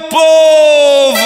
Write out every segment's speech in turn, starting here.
povo!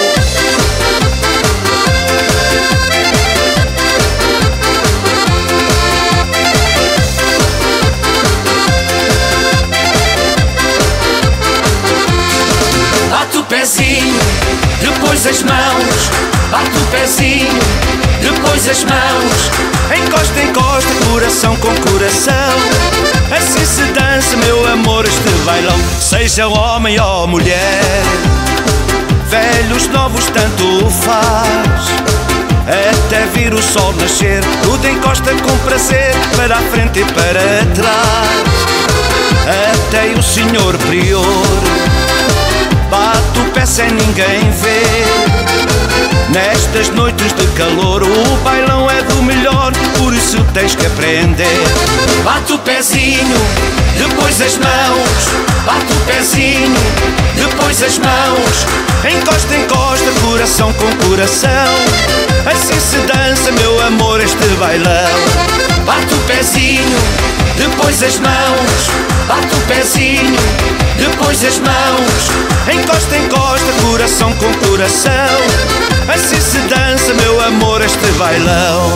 Bate o pezinho, depois as mãos. Bate o pezinho, depois as mãos. Encosta, encosta, coração com coração. Assim se dança, meu amor, este bailão. Seja homem ou mulher, velhos, novos, tanto faz. Até vir o sol nascer, tudo encosta com prazer, para a frente e para trás. Até o senhor prior bate o pé sem ninguém ver. Nestas noites de calor, o bailão é do melhor, por isso tens que aprender. Bate o pezinho, depois as mãos. Bate o pezinho, depois as mãos. Encosta, encosta, coração com coração. Assim se dança, meu amor, este bailão. Bate o pezinho, depois as mãos. Bate o pezinho, depois as mãos. Encosta, encosta, coração com coração. Assim se dança, meu amor, este bailão.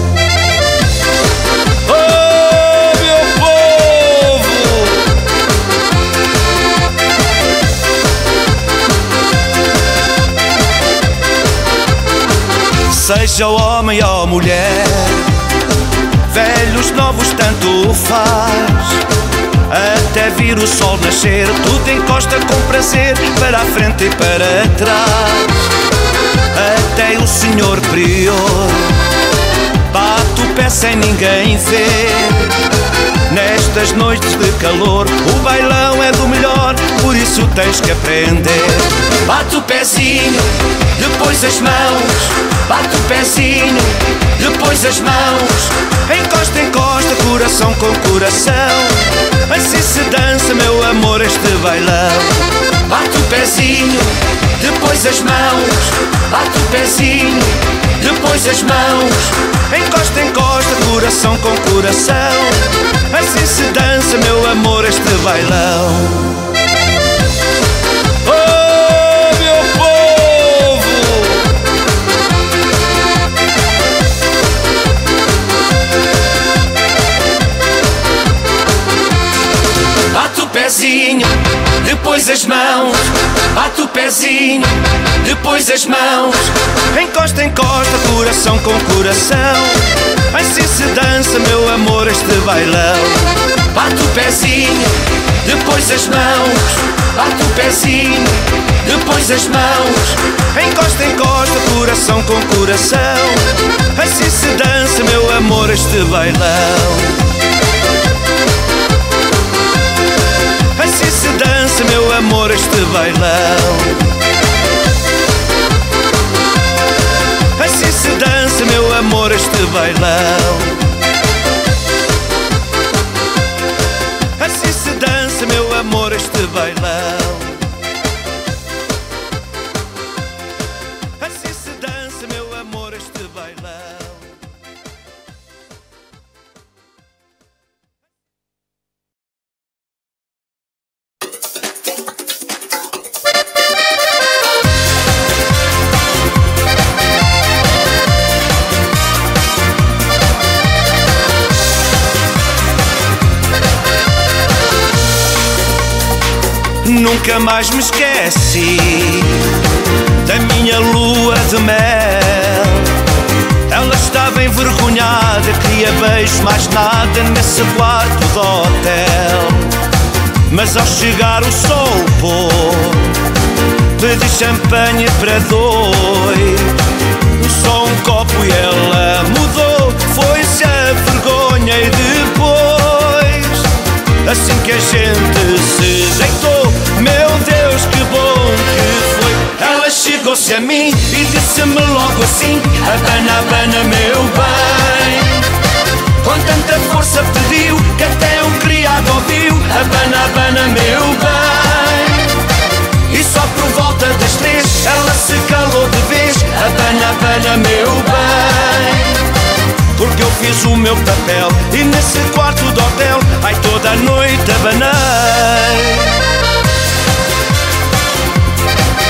Oh, meu povo! Seja homem ou mulher, velhos, novos, tanto faz. Até vir o sol nascer, tudo encosta com prazer, para a frente e para trás. Até o senhor prior bate o pé sem ninguém ver. Nestas noites de calor, o bailão é do melhor, por isso tens que aprender. Bate o pezinho, depois as mãos. Bate o pezinho, depois as mãos. Encosta, encosta, coração com coração. Assim se dança, meu amor, este bailão. Bate o pezinho, depois as mãos. Bate o pezinho, depois as mãos. Encosta, encosta, coração com coração. Assim se dança, meu amor, este bailão. Oh, meu povo! Bate o pezinho, depois as mãos. Bate o pezinho, depois as mãos. Encosta, encosta, coração com coração. Assim se dança, meu amor, este bailão. Bate o pezinho, depois as mãos. Bate o pezinho, depois as mãos. Encosta, encosta, coração com coração. Assim se dança, meu amor, este bailão. Assim se dança, meu amor, este bailão. Assim se dança, meu amor, este bailão. Assim se dança, meu amor, este bailão. Assim se dança, meu amor, este bailão. Nunca mais me esqueci da minha lua de mel. Ela estava envergonhada, queria beijos, mais nada nesse quarto do hotel. Mas ao chegar o sol pôr, pedi champanhe para dois. Só um copo e ela mudou, foi-se a vergonha e depois, assim que a gente se deitou, meu Deus, que bom que foi. Ela chegou-se a mim e disse-me logo assim: abana, abana, meu bem. Com tanta força pediu que até um criado ouviu: abana, abana, meu bem. E só por volta das 3 ela se calou de vez: abana, abana, meu bem. Porque eu fiz o meu papel e nesse quarto do hotel, ai, toda a noite abanei.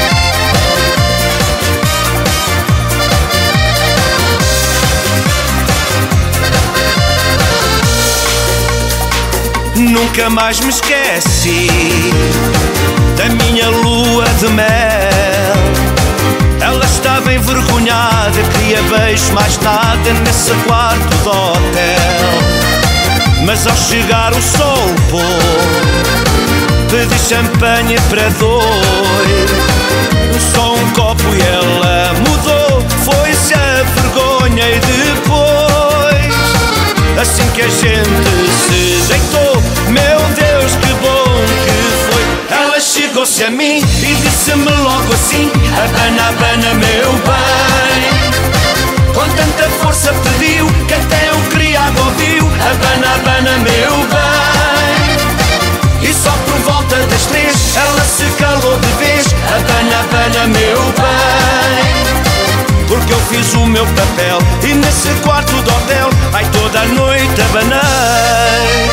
nunca mais me esqueci da minha lua de mel. Ela estava envergonhada, queria beijo, mais nada nesse quarto do hotel. Mas ao chegar o sol pôr, pedi champanhe para dois, só um copo e ela mudou. Foi-se a vergonha e depois, assim que a gente se deitou, meu Deus, que bom que foi. Ela chegou-se a mim e disse-me logo assim: abana, abana, meu bem. Com tanta força pediu que até o criado ouviu: abana, abana, meu bem. E só por volta das 3 ela se calou de vez: abana, abana, meu bem. Porque eu fiz o meu papel e nesse quarto do hotel, ai, toda a noite abanei.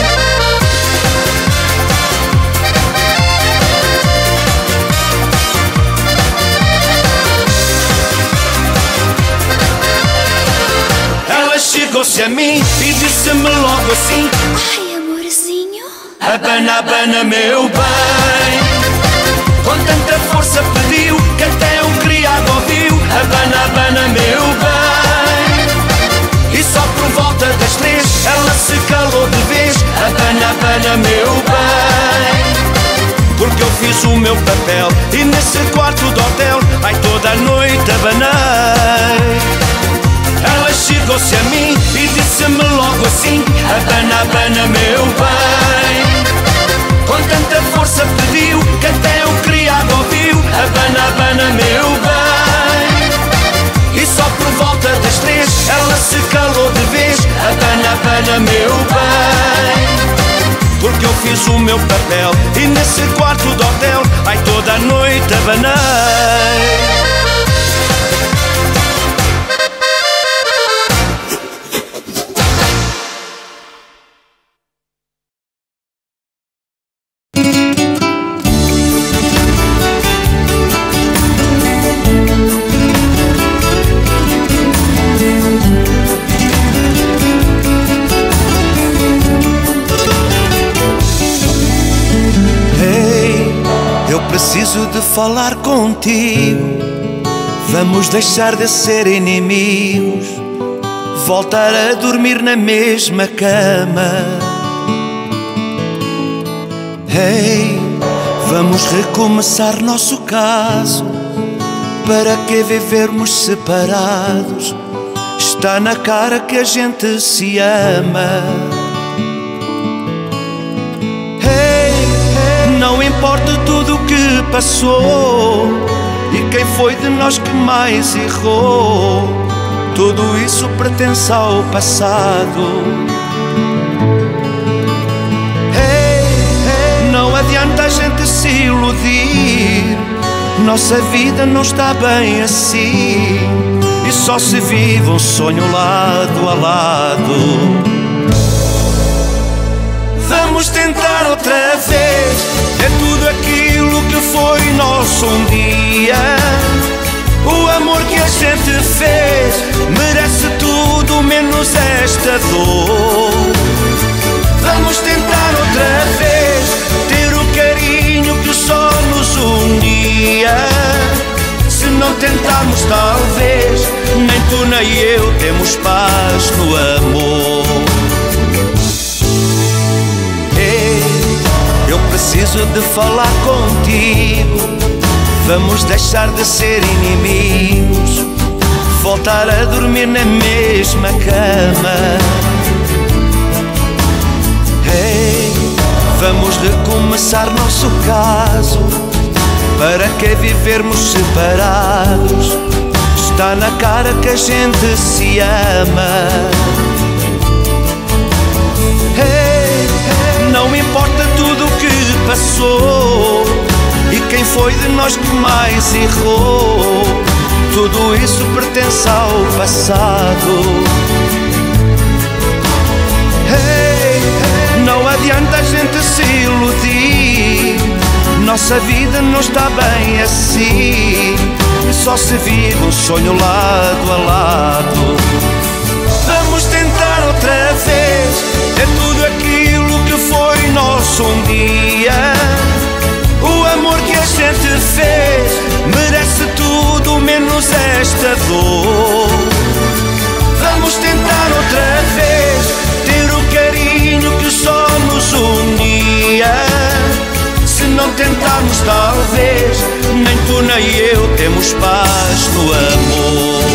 Ela chegou-se a mim e disse-me logo assim: ai, amorzinho, abana, abana, meu bem. Com tanta força pediu que até o criado ouviu: abana, abana, meu bem. E só por volta das 3 ela se calou de vez: abana, abana, meu bem. Porque eu fiz o meu papel e nesse quarto do hotel, ai, toda a noite abanei. Ela chegou-se a mim e disse-me logo assim: abana, abana, meu bem. Com tanta força pediu que até o criado ouviu: abana, abana, meu bem. E só por volta das 3 ela se calou de vez: abana, abana, meu bem. Porque eu fiz o meu papel e nesse quarto do hotel, ai, toda a noite abanei. Preciso de falar contigo. Vamos deixar de ser inimigos, voltar a dormir na mesma cama. Hey, vamos recomeçar nosso caso. Para que vivermos separados? Está na cara que a gente se ama. Não importa tudo o que passou e quem foi de nós que mais errou, tudo isso pertence ao passado. Não adianta a gente se iludir, nossa vida não está bem assim e só se vive um sonho lado a lado. Vamos tentar outra vez, é tudo aquilo que foi nosso um dia. O amor que a gente fez merece tudo menos esta dor. Vamos tentar outra vez, ter o carinho que só nos unia. Se não tentarmos talvez, nem tu nem eu temos paz no amor. Eu preciso de falar contigo. Vamos deixar de ser inimigos, voltar a dormir na mesma cama. Hey, vamos recomeçar nosso caso. Para que vivermos separados? Está na cara que a gente se ama. Hey, não importa tudo o que passou e quem foi de nós que mais errou, tudo isso pertence ao passado. Hey, não adianta a gente se iludir, nossa vida não está bem assim, só se vive um sonho lado a lado. Vamos tentar outra vez, é tudo aquilo que foi nosso nosso um dia. O amor que a gente fez merece tudo menos esta dor. Vamos tentar outra vez ter o carinho que só nos unia. Se não tentarmos talvez nem tu nem eu temos paz no amor.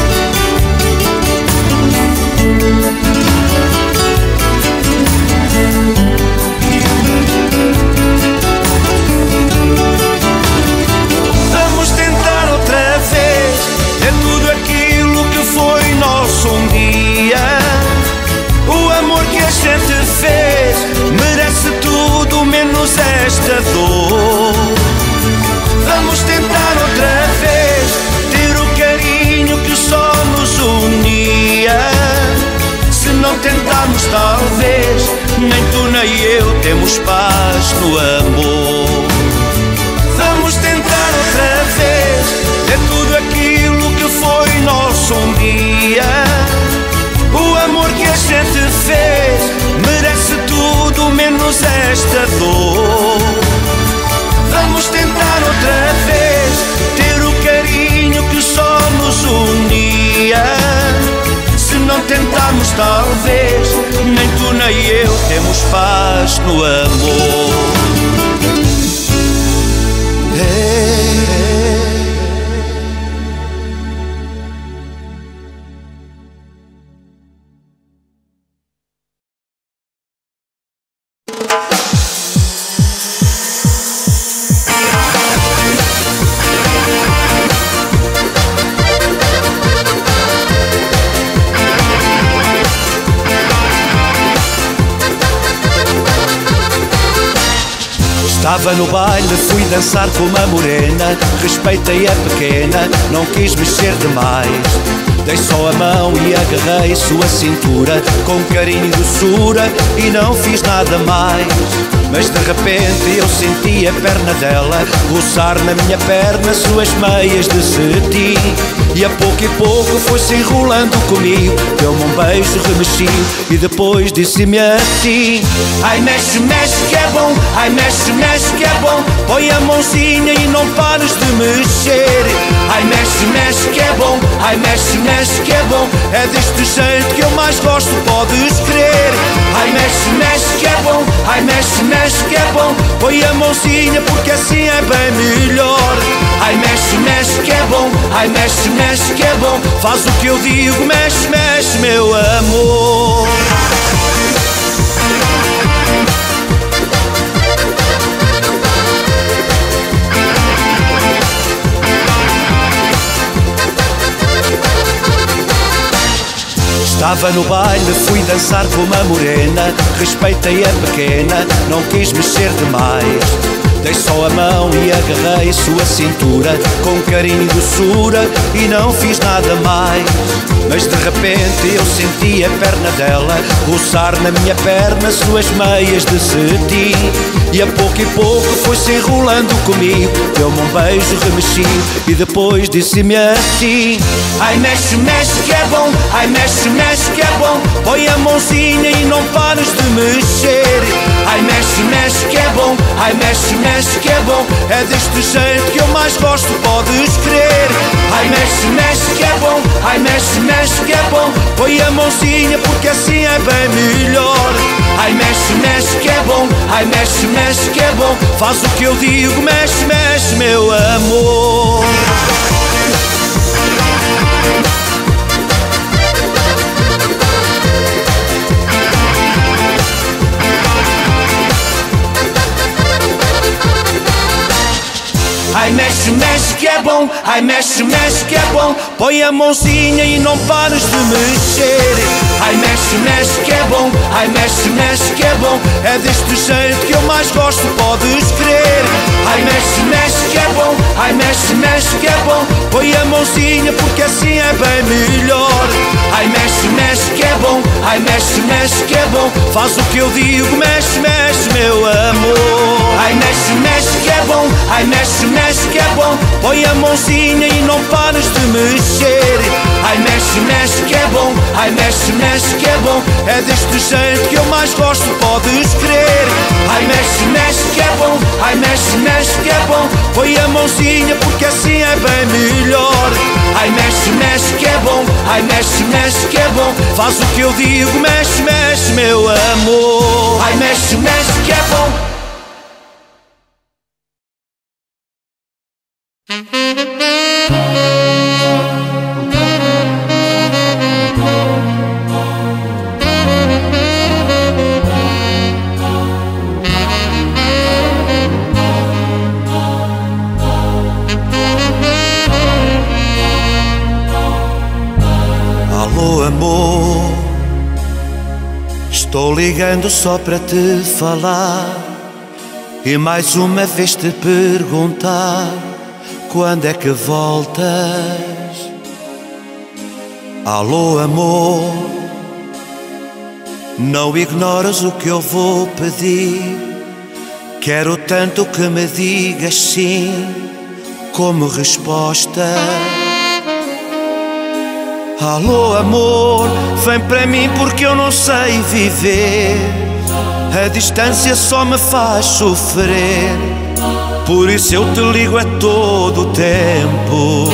Vamos tentar outra vez ter tudo aquilo que foi nosso um dia. O amor que a gente fez merece tudo menos esta dor. Vamos tentar outra vez ter o carinho que só nos unia. Se não tentarmos talvez nem tu nem eu temos paz no amor. Vamos tentar outra vez ter tudo aquilo que foi nosso um dia. O amor que a gente fez merece tudo menos esta dor. Vamos tentar outra vez ter o carinho que só nos unia. Se não tentarmos talvez nem tu nem eu temos paz no amor. Estava no baile, fui dançar com uma morena. Respeitei a pequena, não quis mexer demais. Dei só a mão e agarrei sua cintura com carinho e doçura e não fiz nada mais. Mas de repente eu senti a perna dela roçar na minha perna suas meias de cetim. E a pouco foi-se enrolando comigo, deu-me um beijo, remexiu e depois disse-me assim: ai mexe, mexe que é bom, ai mexe, mexe que é bom. Põe a mãozinha e não pares de mexer. Ai mexe, mexe que é bom, ai mexe, mexe que é bom. É deste jeito que eu mais gosto, podes crer. Ai mexe, mexe que é bom, ai mexe, mexe que é bom. Põe a mãozinha porque assim é bem melhor. Ai mexe, mexe que é bom, ai mexe, mexe que é bom. Faz o que eu digo, mexe, mexe meu amor. Estava no baile, fui dançar com uma morena. Respeitei a pequena, não quis mexer demais. Dei só a mão e agarrei sua cintura com carinho e doçura e não fiz nada mais. Mas de repente eu senti a perna dela roçar na minha perna suas meias de cetim. E a pouco foi-se enrolando comigo, deu-me um beijo, remexiu e depois disse-me assim: ai mexe, mexe que é bom, ai mexe, mexe que é bom. Põe a mãozinha e não pares de mexer. Ai mexe, mexe que é bom, ai mexe, mexe que é bom. É deste jeito que eu mais gosto, podes crer. Ai mexe, mexe que é bom, ai mexe, mexe que é bom. Põe a mãozinha porque assim é bem melhor. Ai mexe, mexe que é bom, ai mexe, mexe que é bom. Faz o que eu digo, mexe, mexe meu amor. Ai mexe, mexe que é bom, ai mexe, mexe que é bom. Põe a mãozinha e não pares de mexer. Ai mexe, mexe que é bom, ai mexe, mexe que é bom. É deste jeito que eu mais gosto, podes crer. Ai mexe, mexe que é bom, ai mexe mexe, mexe que é bom, põe a mãozinha porque assim é bem melhor. Ai, mexe, mexe que é bom, ai, mexe, mexe que é bom, faz o que eu digo, mexe, mexe, meu amor. Ai, mexe, mexe que é bom, ai, mexe, mexe que é bom, põe a mãozinha e não pares de mexer. Ai, mexe, mexe que é bom, ai, mexe, mexe que é bom, é deste jeito que eu mais gosto, podes crer. Ai, mexe, mexe que é bom, ai, mexe, mexe que é bom, põe a mãozinha porque assim é bem melhor. Ai, mexe, mexe que é bom, ai, mexe, mexe que é bom, faz o que eu digo, mexe, mexe, meu amor. Ai, mexe, mexe que é bom. Alô, amor, estou ligando só para te falar e mais uma vez te perguntar quando é que voltas. Alô, amor, não ignoras o que eu vou pedir, quero tanto que me digas sim como resposta. Alô, amor, vem para mim porque eu não sei viver, a distância só me faz sofrer, por isso eu te ligo a todo o tempo.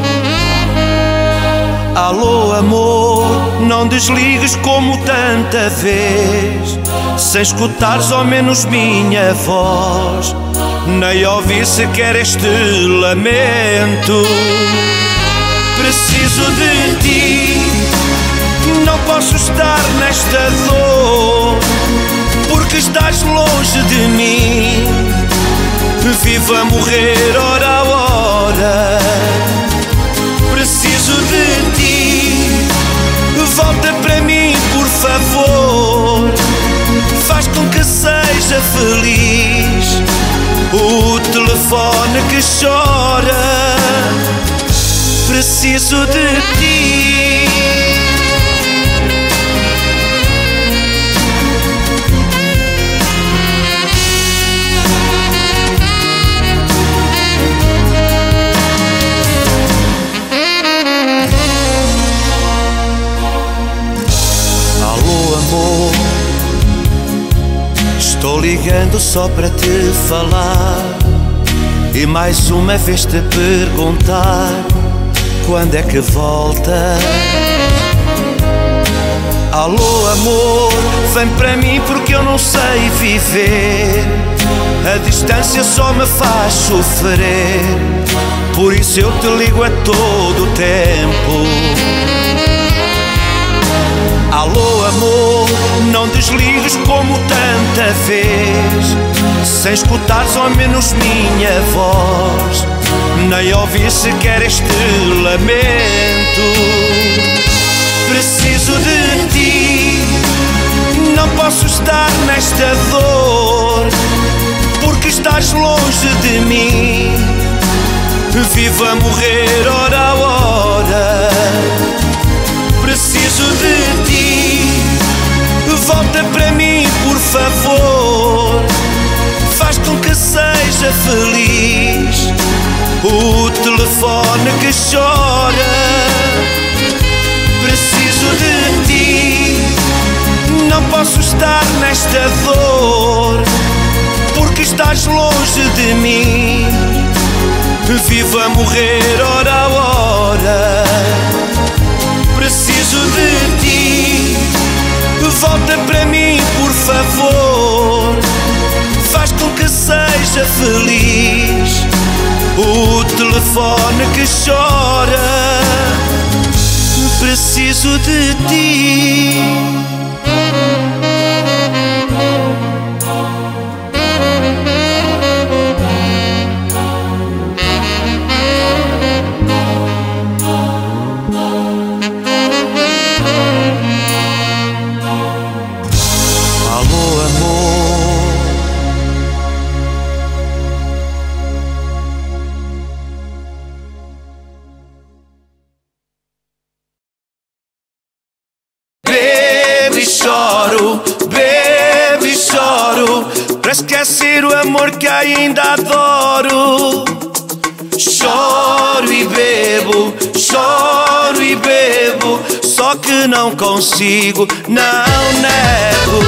Alô, amor, não desligues como tanta vez, sem escutares ao menos minha voz, nem ouvir sequer este lamento. Preciso de ti, não posso estar nesta dor, porque estás longe de mim, vivo a morrer hora a hora. Preciso de ti, volta para mim por favor, faz com que seja feliz o telefone que chora. Preciso de ti. Alô, amor, estou ligando só para te falar e mais uma vez te perguntar quando é que voltas. Alô, amor, vem para mim porque eu não sei viver, a distância só me faz sofrer, por isso eu te ligo a todo o tempo. Alô, amor, não desligues como tanta vez, sem escutares ao menos minha voz, nem ouvir sequer este lamento. Preciso de ti, não posso estar nesta dor, porque estás longe de mim, vivo a morrer hora a hora. Preciso de ti, volta para mim por favor, faz com que seja feliz o telefone que chora. Preciso de ti, não posso estar nesta dor, porque estás longe de mim, vivo a morrer hora a hora. Preciso de ti, volta para mim por favor, faz com que seja feliz o telefone que chora. Preciso de ti. para esquecer o amor que ainda adoro. Choro e bebo, só que não consigo, não nego.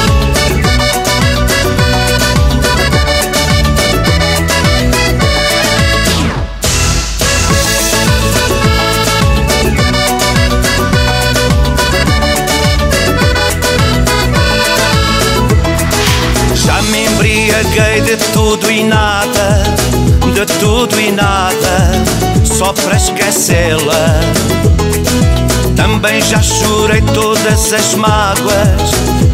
Já me embriaguei de tudo e nada, de tudo e nada, só para esquecê-la. Também já chorei todas as mágoas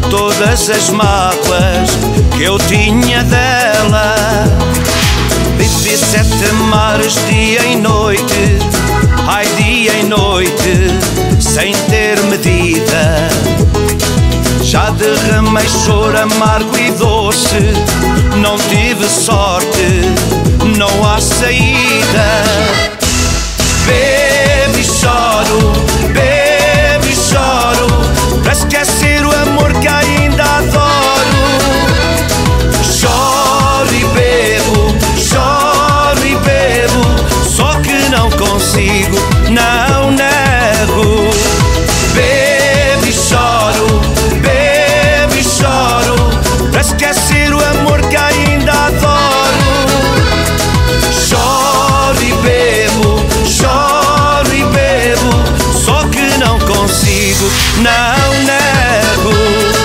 que eu tinha dela. Bebi 7 mares dia e noite, ai dia e noite, sem ter medida. Já derramei choro amargo e doce, não tive sorte, não há saída. Bebo e choro, para esquecer o amor que ainda adoro. Choro e bebo, só que não consigo, não nego. Bebo e choro, para esquecer o amor que ainda adoro. Choro e bebo, só que não consigo, não nego.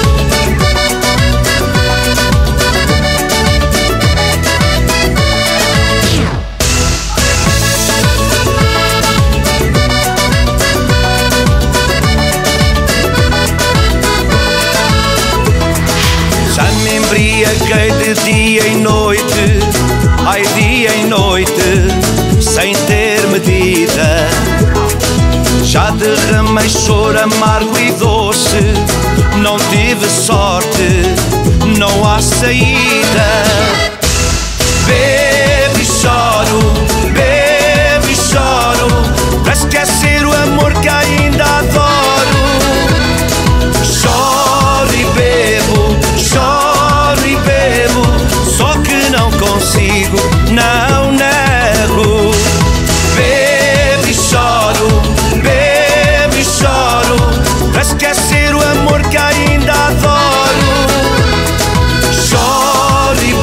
Já me embriaguei de dia e noite, ai dia e noite, sem ter medida. Já derramei choro amargo e doce, não tive sorte, não há saída. Bebo e choro, para esquecer o amor que ainda adoro. Choro e bebo, só que não consigo, não nego. Bebo e choro, para esquecer o amor que ainda adoro. Choro e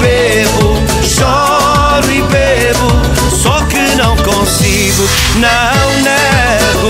bebo, só que não consigo, não nego.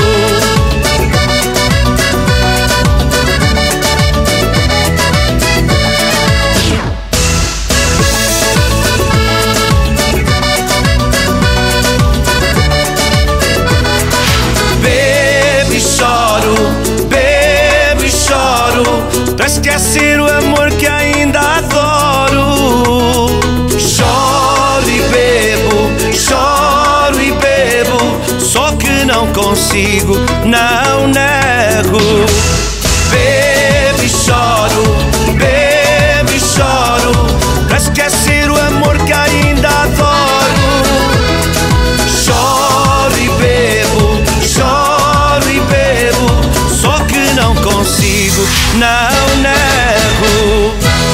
Para esquecer o amor que ainda adoro. Choro e bebo, só que não consigo, não nego. Bebo e choro, para esquecer o amor que ainda adoro. Choro e bebo, só que não consigo, não nego.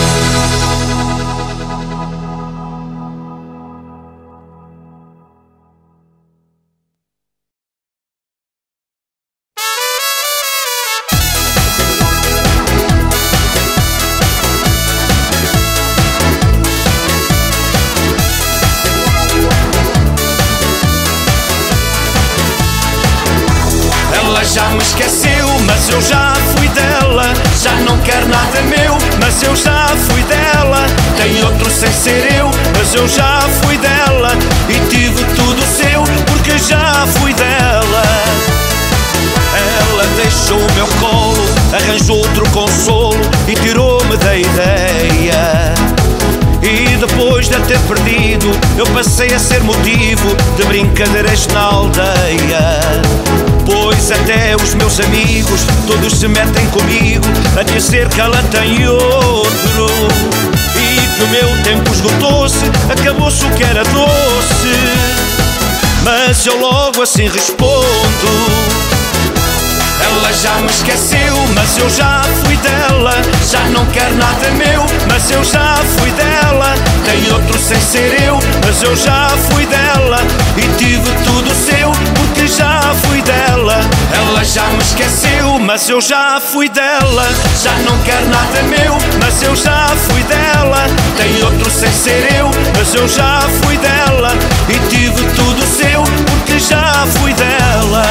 Ela já me esqueceu, mas eu já fui dela. Já não quer nada meu, mas eu já fui dela. Tem outro sem ser eu, mas eu já fui dela. E tive tudo seu, porque já fui dela. Ela deixou o meu colo, arranjou outro consolo e tirou-me da ideia. E depois de a ter perdido, eu passei a ser motivo de brincadeiras na aldeia. Pois até os meus amigos todos se metem comigo a dizer que ela tem outro. E que o meu tempo esgotou-se, acabou-se o que era doce. Mas eu logo assim respondo: Ela já me esqueceu, mas eu já fui dela. Já não quer nada meu, mas eu já fui dela. Tem outro sem ser eu, mas eu já fui dela. E tive tudo seu, porque já fui dela. Ela já me esqueceu, mas eu já fui dela. Já não quer nada meu, mas eu já fui dela. Tem outro sem ser eu, mas eu já fui dela. E tive tudo seu, porque já fui dela.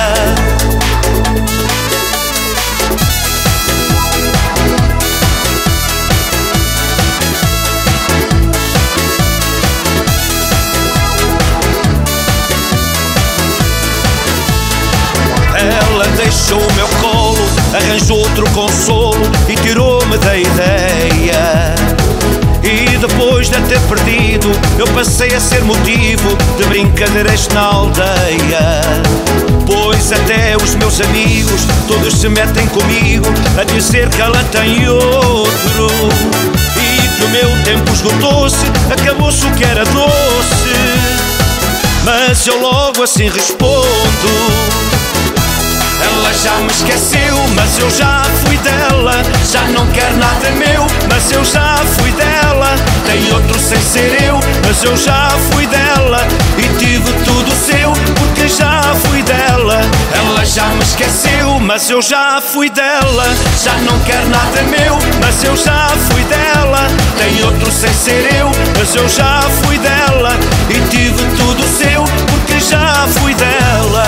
Ela deixou o meu colo, arranjou outro consolo e tirou-me da ideia. E depois de a ter perdido, eu passei a ser motivo de brincadeiras na aldeia. Pois até os meus amigos todos se metem comigo a dizer que ela tem outro. E que o meu tempo esgotou-se, acabou-se o que era doce. Mas eu logo assim respondo: ela já me esqueceu, mas eu já fui dela. Já não quer nada meu, mas eu já fui dela. Tem outro sem ser eu, mas eu já fui dela. E tive tudo seu, porque já fui dela. Ela já me esqueceu, mas eu já fui dela. Já não quer nada meu, mas eu já fui dela. Tem outro sem ser eu, mas eu já fui dela. E tive tudo seu, porque já fui dela.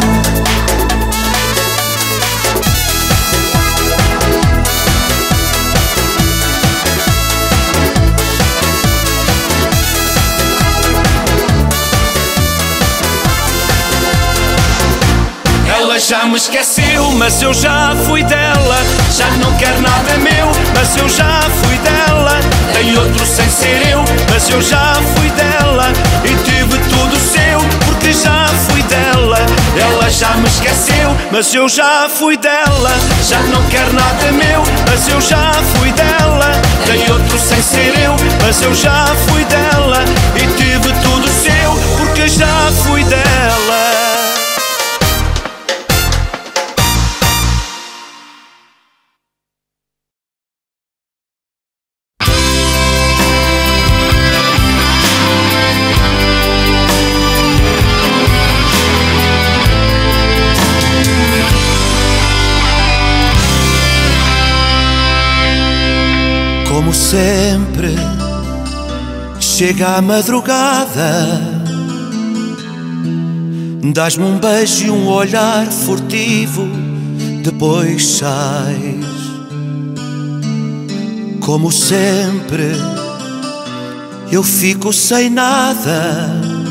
Ela já me esqueceu, mas eu já fui dela. Já não quer nada meu, mas eu já fui dela. Tem outro sem ser eu, mas eu já fui dela. E tive tudo seu, porque já fui dela. Ela já me esqueceu, mas eu já fui dela. Já não quer nada meu, mas eu já fui dela. Tem outro sem ser eu, mas eu já fui dela. E tive tudo seu, porque já fui dela. Como sempre, chega a madrugada, dás-me um beijo e um olhar furtivo, depois sais. Como sempre, eu fico sem nada,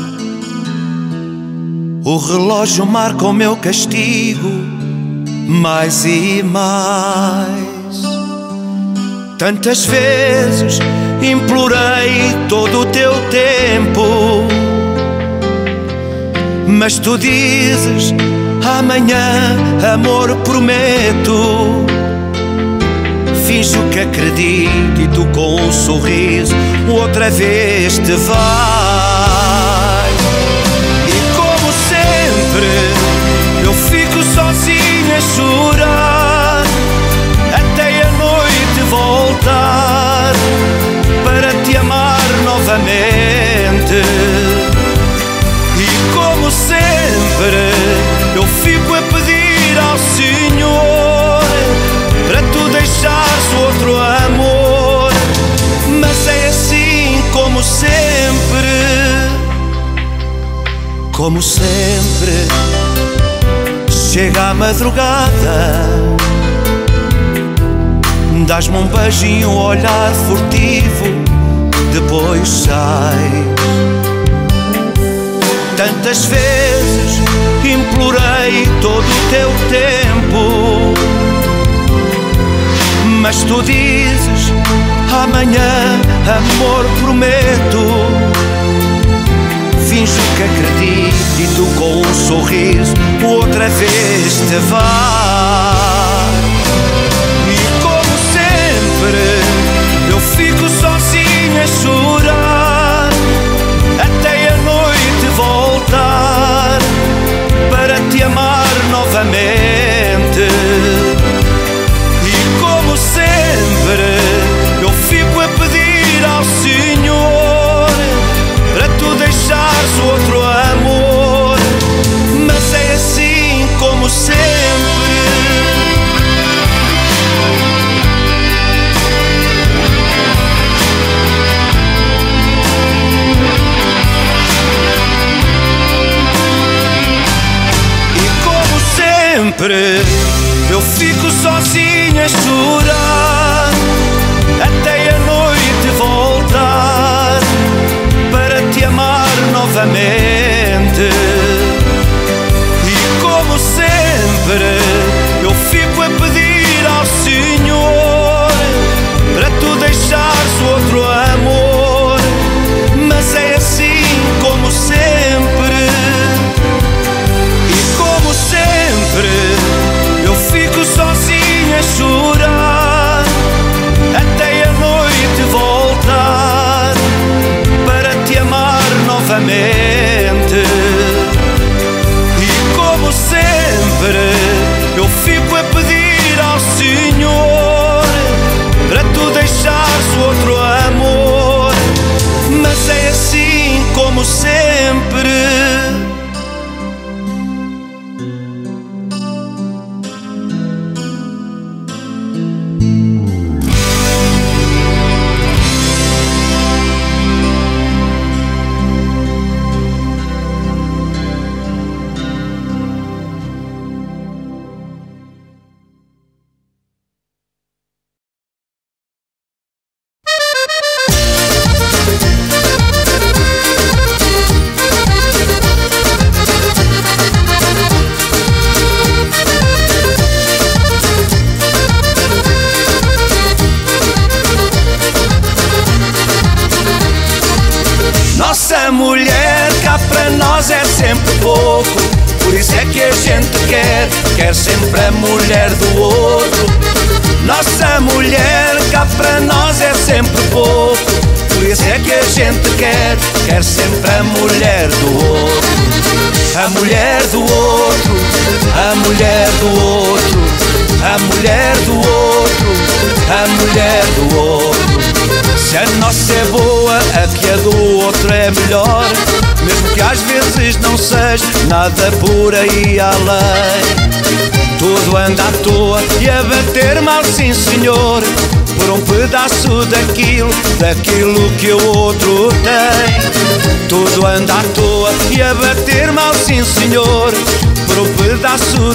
o relógio marca o meu castigo, mais e mais. Tantas vezes implorei todo o teu tempo, mas tu dizes amanhã, amor, prometo. Finjo que acredito e tu com um sorriso outra vez te vais. E como sempre eu fico sozinho a chorar até a noite voltar para te amar novamente. E como sempre eu fico a pedir ao Senhor para tu deixares outro amor, mas é assim como sempre. Como sempre, chega a madrugada, dás-me um beijinho, um olhar furtivo, depois sai. Tantas vezes implorei todo o teu tempo, mas tu dizes amanhã, amor, prometo. Finjo que acredito e tu com um sorriso outra vez te vais. E como sempre eu fico sozinho a chorar até a noite voltar para te amar novamente. sempre eu fico sozinho a chorar, até a noite voltar para te amar novamente. E como sempre eu fico a pedir ao Senhor para tu deixares outro amor, mas é assim como sempre. E como sempre eu fico sozinho a chorar, até a noite voltar para te amar novamente. E como sempre eu fico a pedir ao Senhor para tu deixares outro amor, mas é assim como sempre. Nossa mulher cá para nós é sempre pouco, por isso é que a gente quer sempre a mulher do outro. Nossa mulher cá para nós é sempre pouco, por isso é que a gente quer sempre a mulher do outro. A mulher do outro, a mulher do outro, a mulher do outro, a mulher do outro. Se a nossa é boa, a que a do outro é melhor, mesmo que às vezes não seja nada por aí além. Tudo anda à toa e a bater mal, sim senhor, por um pedaço daquilo que o outro tem. Tudo anda à toa e a bater mal, sim senhor, por um pedaço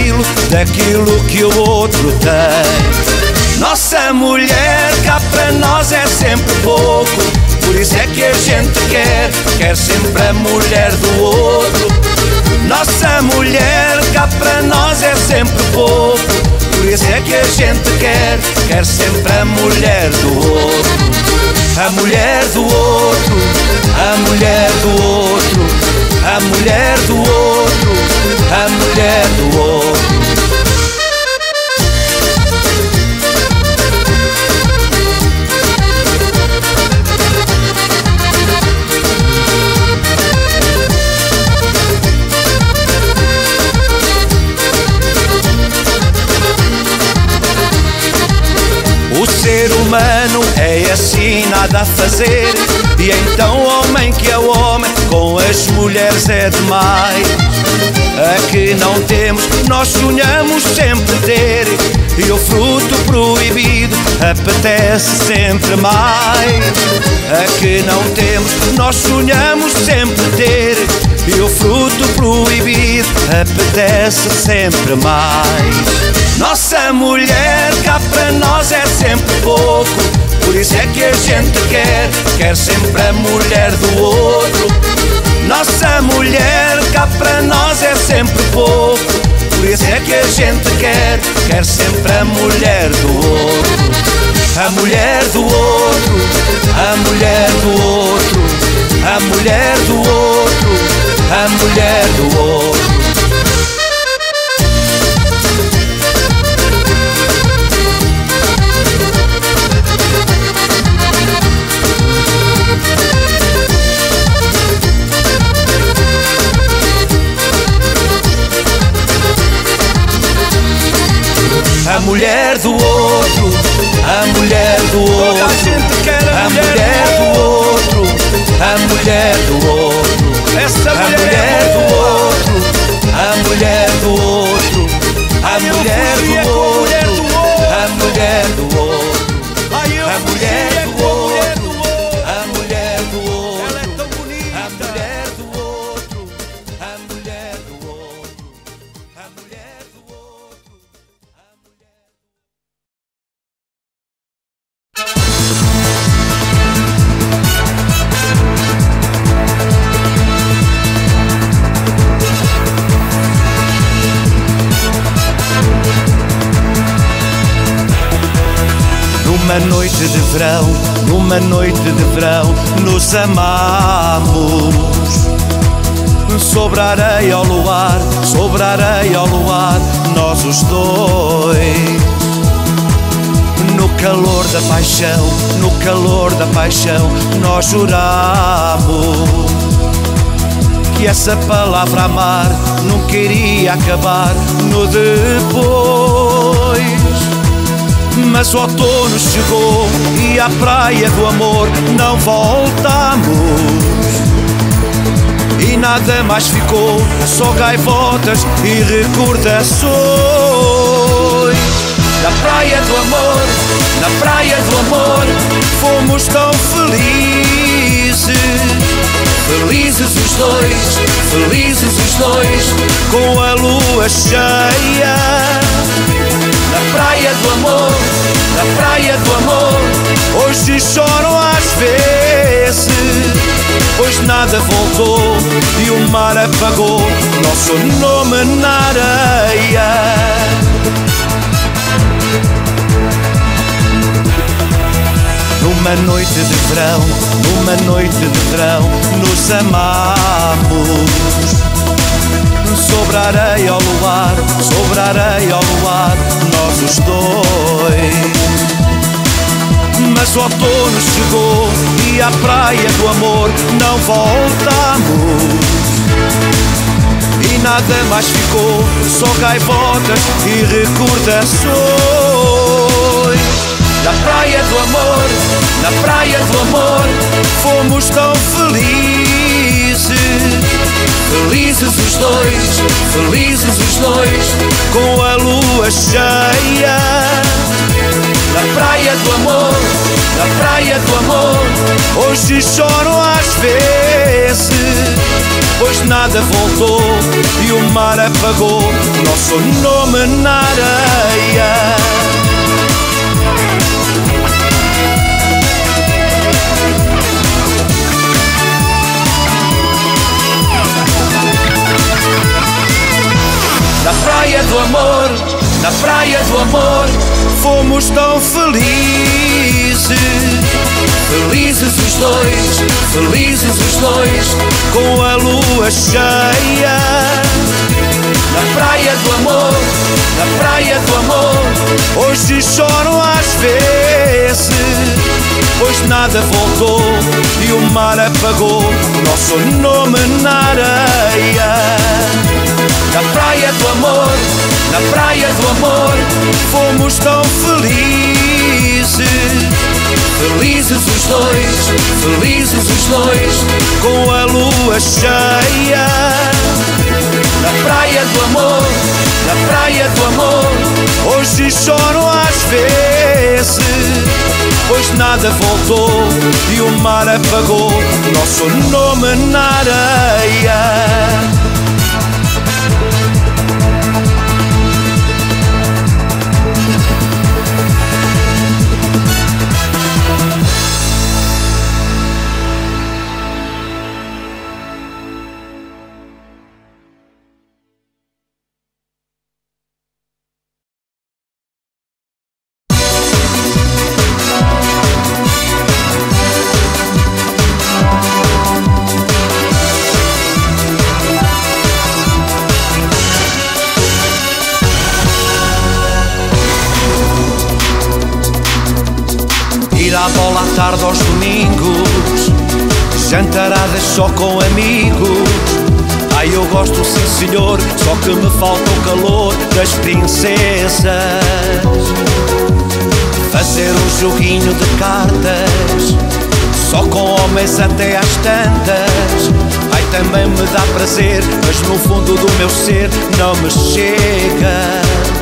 daquilo que o outro tem. Nossa mulher cá para nós é sempre pouco, por isso é que a gente quer sempre a mulher do outro. Nossa mulher cá para nós é sempre pouco, por isso é que a gente quer sempre a mulher do outro. A mulher do outro, a mulher do outro, a mulher do outro, a mulher do outro. O ser humano é assim, nada a fazer, e então homem que é homem, com as mulheres é demais. A que não temos, nós sonhamos sempre ter, e o fruto proibido apetece sempre mais. A que não temos, nós sonhamos sempre ter, e o fruto proibido apetece sempre mais. Nossa mulher cá para nós é sempre pouco, por isso é que a gente quer sempre a mulher do outro. Nossa mulher cá para nós é sempre pouco, por isso é que a gente quer sempre a mulher do outro. A mulher do outro, a mulher do outro, a mulher do outro, a mulher do outro. A mulher do outro, a mulher do outro, a mulher do outro, a mulher do outro, essa mulher do outro, a mulher do outro, a mulher do outro, a mulher do outro, a mulher do outro, a mulher do outro, ela é tão bonita, a mulher do outro, a mulher do outro, a mulher do outro. Numa noite de verão, numa noite de verão, nos amamos. Sobre a areia ao luar, sobre a areia ao luar, nós os dois. No calor da paixão, no calor da paixão, nós juramos que essa palavra amar nunca iria acabar no depois. Mas o outono chegou e à praia do amor não voltamos. E nada mais ficou, só gaivotas e recordações. Na praia do amor, na praia do amor, fomos tão felizes. Felizes os dois, felizes os dois, com a lua cheia. Na praia do amor, na praia do amor, hoje choram às vezes, pois nada voltou e o mar apagou nosso nome na areia. Numa noite de verão, numa noite de verão, nos amamos. Sobre a areia ao luar, sobre a areia ao luar, nós os dois. Mas o outono chegou e à praia do amor não voltamos. E nada mais ficou, só gaivotas e recordações. Na praia do amor, na praia do amor, fomos tão felizes. Felizes os dois, felizes os dois, com a lua cheia. Na praia do amor, na praia do amor, hoje choram às vezes, pois nada voltou e o mar apagou nosso nome na areia. Na praia do amor, na praia do amor, fomos tão felizes. Felizes os dois, felizes os dois, com a lua cheia. Na praia do amor, na praia do amor, hoje choram às vezes, pois nada voltou e o mar apagou nosso nome na areia. Na praia do amor, na praia do amor, fomos tão felizes. Felizes os dois, felizes os dois, com a lua cheia. Na praia do amor, na praia do amor, hoje choram às vezes, pois nada voltou e o mar apagou nosso nome na areia. Ir à bola à tarde aos domingos, jantaradas só com amigos. Ai, eu gosto sim senhor, só que me falta o calor das princesas. Fazer um joguinho de cartas, só com homens até às tantas. Ai, também me dá prazer, mas no fundo do meu ser não me chega.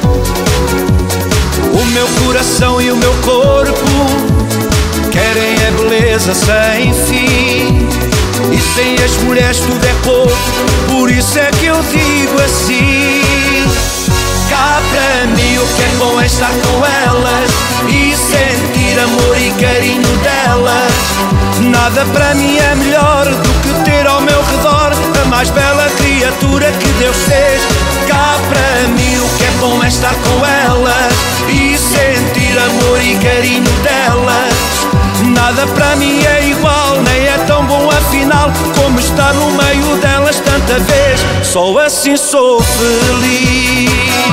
O meu coração e o meu corpo querem a beleza sem fim, e sem as mulheres tudo é pouco. Por isso é que eu digo assim: cá para mim o que é bom é estar com elas e sentir amor e carinho delas. Nada para mim é melhor do que ter ao meu redor a mais bela criatura que Deus fez. Cá para mim o que é bom é estar com elas e sentir amor e carinho delas. Nada para mim é igual, nem é tão bom afinal como estar no meio delas tanta vez. Só assim sou feliz.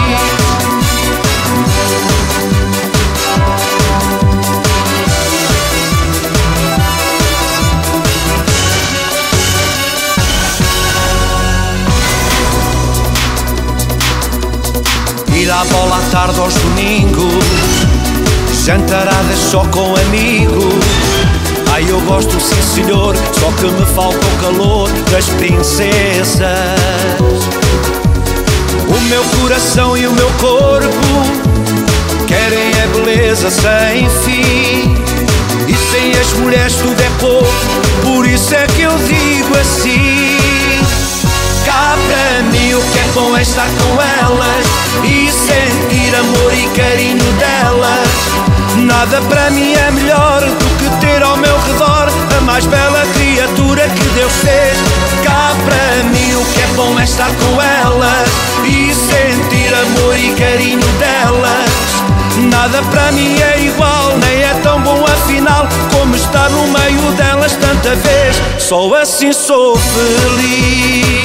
Ir à bola à tarde aos domingos, jantaradas só com amigos. Ai, eu gosto sim senhor, só que me falta o calor das princesas. O meu coração e o meu corpo querem a beleza sem fim, e sem as mulheres tudo é pouco, por isso é que eu digo assim. Cá para mim o que é bom é estar com elas e sentir amor e carinho delas. Nada para mim é melhor do que ter ao meu redor a mais bela criatura que Deus fez. Cá para mim o que é bom é estar com elas e sentir amor e carinho delas. Nada para mim é igual, nem é tão bom afinal como estar no meio delas tanta vez. Só assim sou feliz.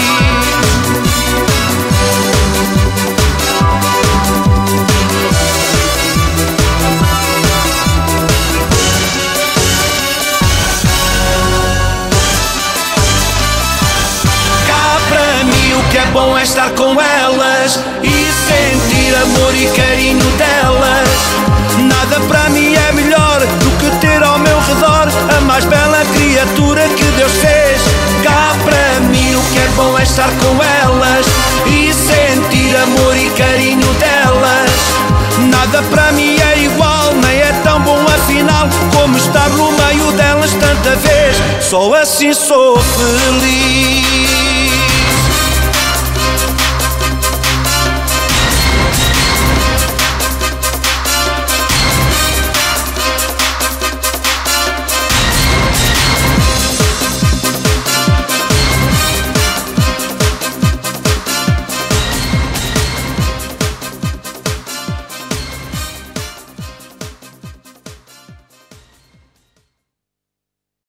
É bom é estar com elas e sentir amor e carinho delas. Nada para mim é melhor do que ter ao meu redor a mais bela criatura que Deus fez. Cá para mim o que é bom é estar com elas e sentir amor e carinho delas. Nada para mim é igual, nem é tão bom afinal como estar no meio delas tanta vez. Só assim sou feliz.